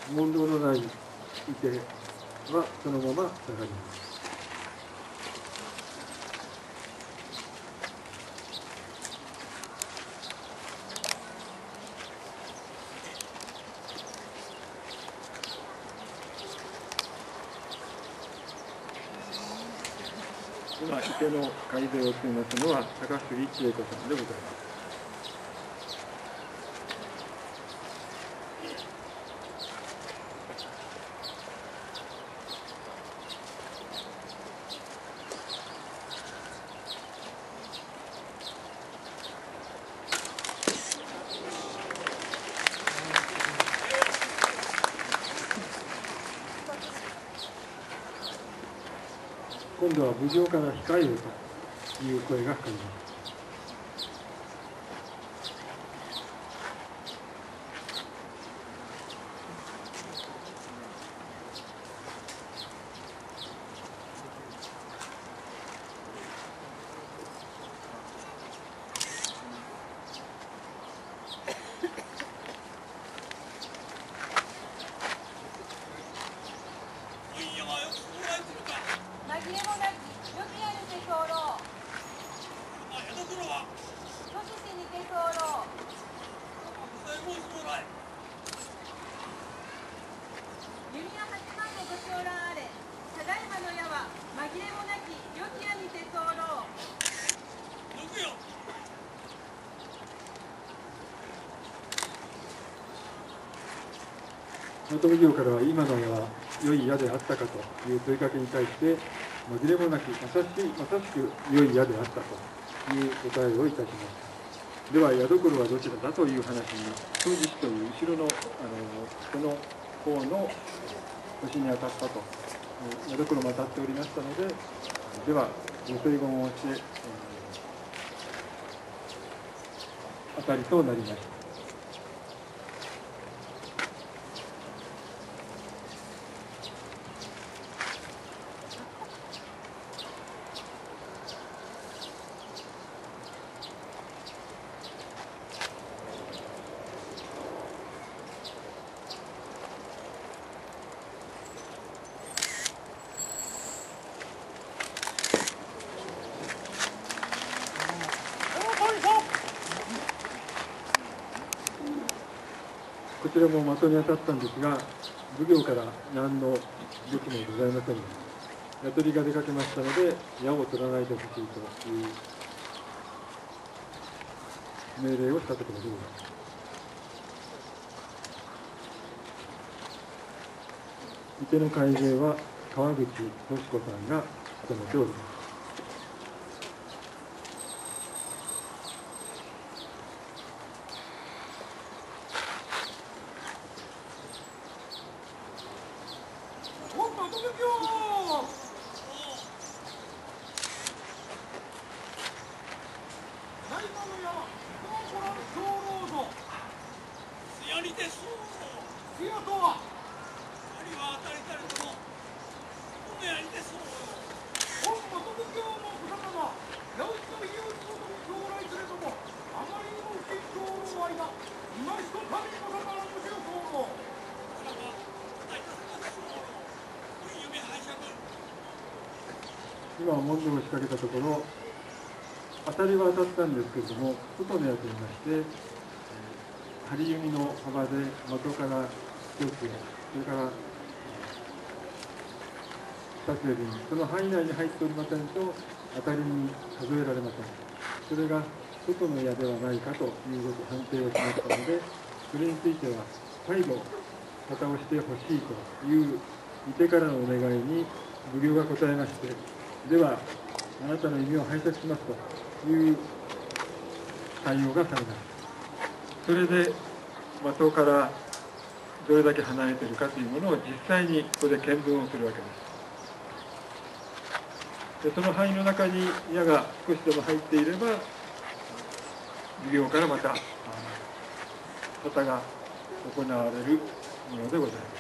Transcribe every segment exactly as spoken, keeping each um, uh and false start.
問答のない手はそのまま下がります。今、池の改正をしていますのは高杉千恵子さんでございます。今度は無常から控えるという声がかかります。まとめ業からは今の世は良い矢であったかという問いかけに対して紛れもなくまさしくまさしく良い矢であったという答えをいたしました。では矢所はどちらだという話に当時という後ろのあのこの方の星に当たったと矢所も当たっておりましたので、ではご聖言をして、えー、当たりとなりました。こちらも的に当たったんですが、奉行から何の動きもございませんので、矢取りが出かけましたので、矢を取らないでほしいという命令をしたところでございます。池の改正は川口敏子さんが務めております。今問答を仕掛けたところ、当たりは当たったんですけれども、外の矢といいまして、針弓の幅で的から一つ、それから二つ指に、その範囲内に入っておりませんと、当たりに数えられません。それが外の矢ではないかということ判定をしましたので、それについては再度、旗をしてほしいといういてからのお願いに奉行が答えまして、では、あなたの弓を拝借しますという対応がされました。それで、的からどれだけ離れているかというものを実際にここで見分をするわけです。でその範囲の中に矢が少しでも入っていれば、奉行からまた旗が行われるものでございます。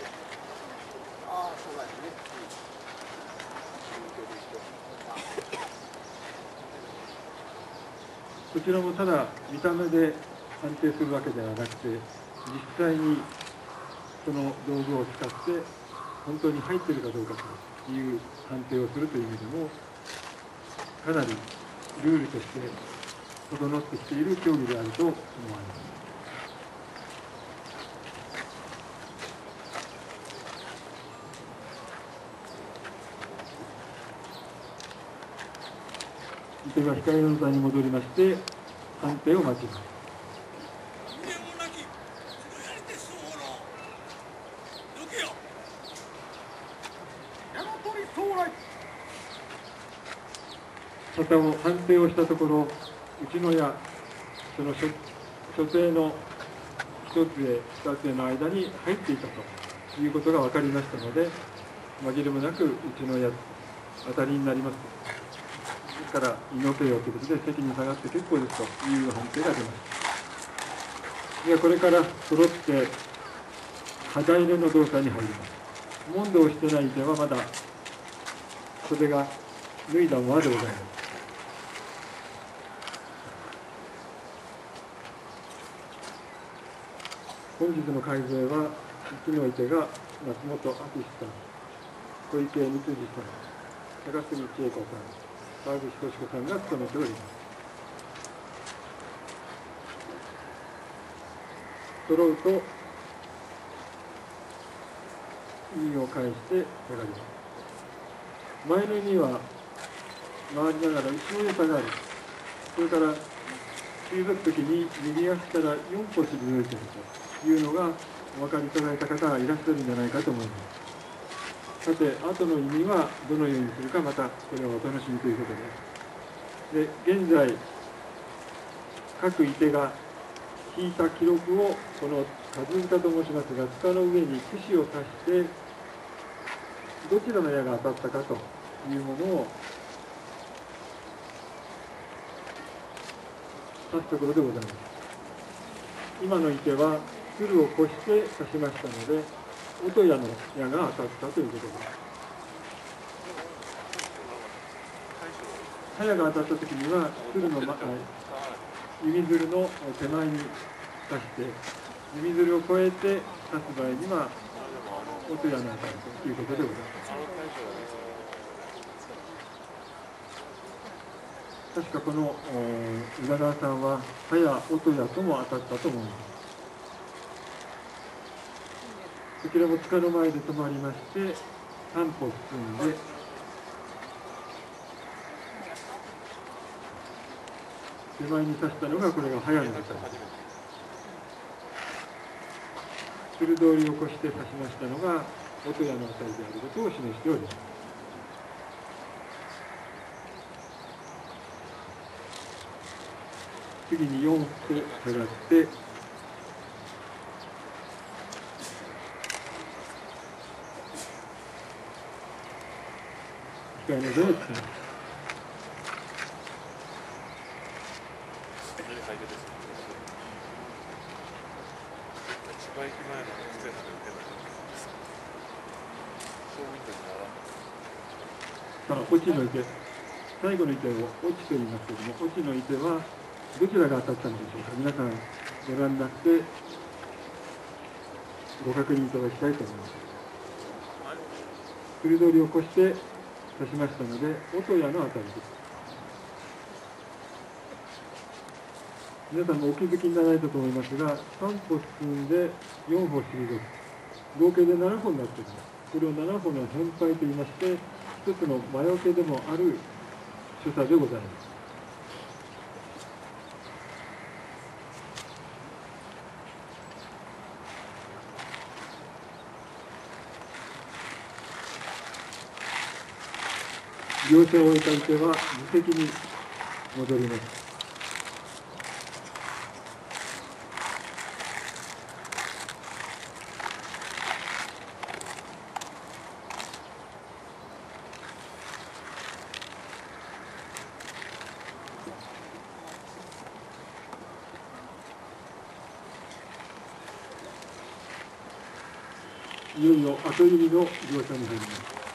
こちらもただ見た目で判定するわけではなくて、実際にその道具を使って本当に入っているかどうかという判定をするという意味でもかなりルールとして整ってきている競技であると思われます。手が控えの座に戻りまして判定を待ちます。またも判定をしたところ、内野やその所定の一つへ二つへの間に入っていたということが分かりましたので、紛れもなく内野や当たりになります。ですから、胃の手をということで、席に下がって結構ですという判定が出ました。では、これから揃って、肌入れの動作に入ります。問答をしてない手はまだ袖が脱いだままでございます。本日の会場は、一の手が松本明さん、小池光次さん、高杉千恵子さん、川口敏子さんが務めております。揃うと、意を返して下がります。前の意味は回りながら後ろへ下がる。それから退くときに右足からよん歩退いているというのがお分かりいただいた方がいらっしゃるんじゃないかと思います。さて、後の意味はどのようにするか、またこれはお楽しみということです。で、現在、各射手が引いた記録をこの数歌と申しますが、塚の上に串を刺してどちらの矢が当たったかというものを指すところでございます。今の射手は鶴を越して指しましたので、音矢の矢が当たったということです。矢が当たったときには鶴の、ま、弓鶴の手前に刺して、弓鶴を越えて刺す場合には音矢の当たるということでございます。確かこの宇田川さんは早音矢とも当たったと思います。こちらも塚の前で止まりましてさん歩進んで手前に刺したのがこれが早の当たりです。鋭いを越して刺しましたのが音矢の当たりであることを示しております。次によん歩下がって控えの座をつけます。さあ、落ちの射手、最後の射手を落ちと言いますけれども、落ちの射手はどちらが当たったのでしょうか。皆さんご覧になってご確認いただきたいと思います。鋭りを越して刺しましたので、音矢の当たりです。皆さんもお気づきになられたと思いますが、さん歩進んでよん歩退く、合計でなな歩になっています。これをなな歩の返杯といいまして、一つの魔除けでもある所作でございます。両手を終えた手は自席に戻ります。いよいよ後入りの両者に入ります。